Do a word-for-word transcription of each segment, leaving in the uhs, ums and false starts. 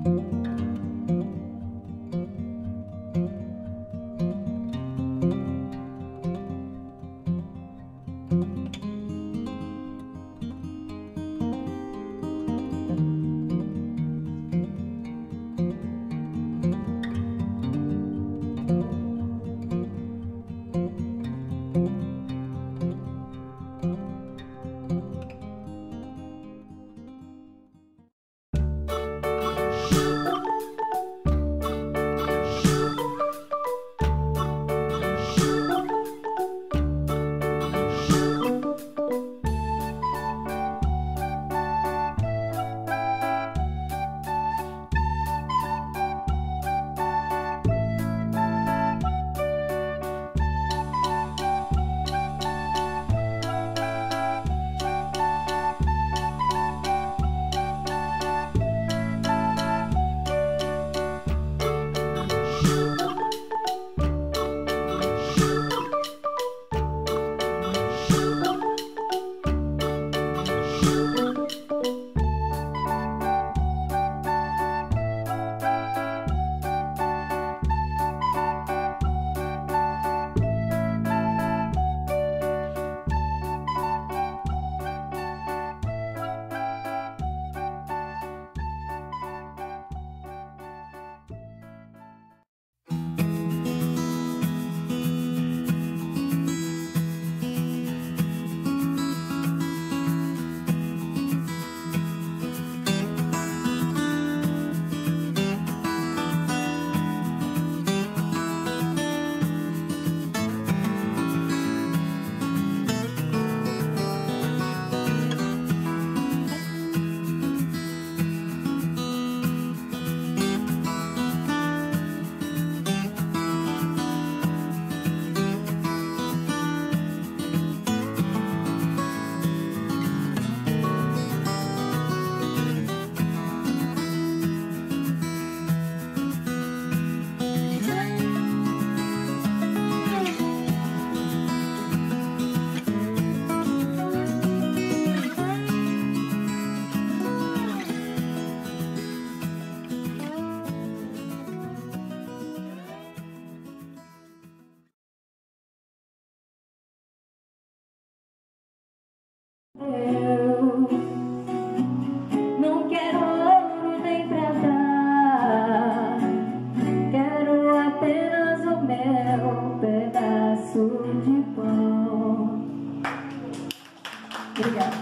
Eu não quero ouro nem prata, quero apenas o meu pedaço de pão. Obrigada.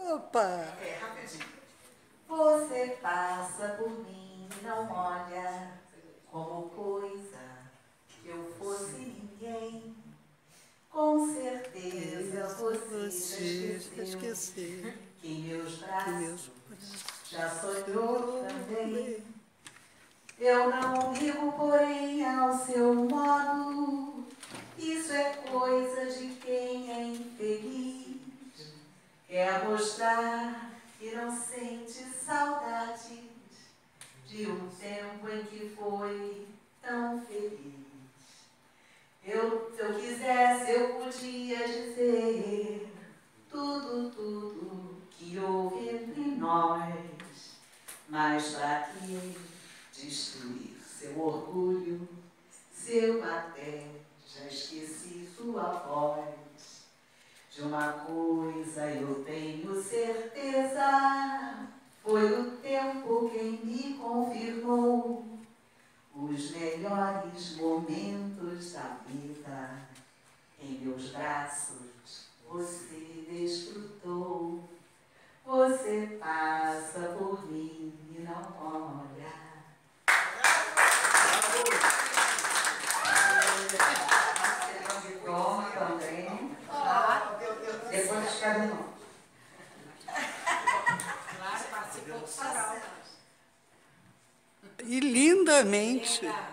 Opa! É, rapidinho. Você passa por mim e não olha como coisa que eu fosse ninguém. Com certeza você já esqueceu que em meus braços já sonhou também. Eu não ligo, porém, ao seu modo. Isso é coisa de quem é infeliz. Quer mostrar que não sente saudades de um tempo em que foi tão feliz. Eu, se eu quisesse, eu podia dizer tudo, tudo que houve entre nós. Mas pra que destruir seu orgulho, se eu até já esqueci sua voz? De uma coisa eu tenho certeza, foi o tempo quem me confirmou os melhores momentos da vida. Em meus braços você desfrutou. Você passa por mim e não olha. Toma também. Depois escreve de novo. E lindamente.